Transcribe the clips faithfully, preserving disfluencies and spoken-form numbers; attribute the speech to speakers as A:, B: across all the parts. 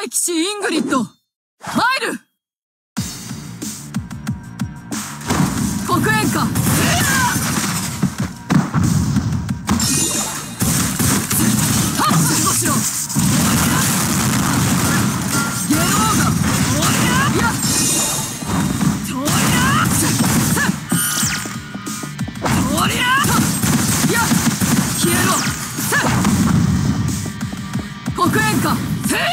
A: 騎士イングリッド、参る。黒煙下、ハッシュしろ。ゲローガ、いやトリアトリアいや消えろ。黒煙下、せや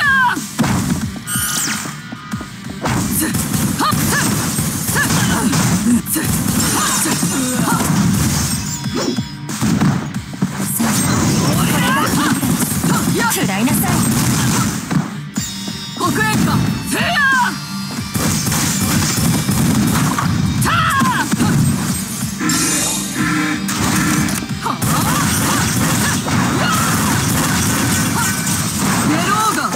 B: 食らいなさい。
A: 黒煙下、せやたゲローガ、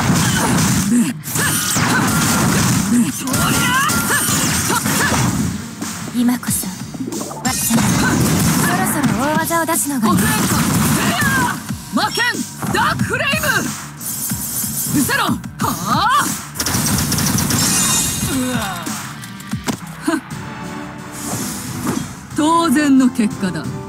B: 今こそわっちゃん、そろそろ大技を出すのがいい。
A: 黒煙下、せや魔剣ダークフレイム、失せろ。はあうわ当然の結果だ。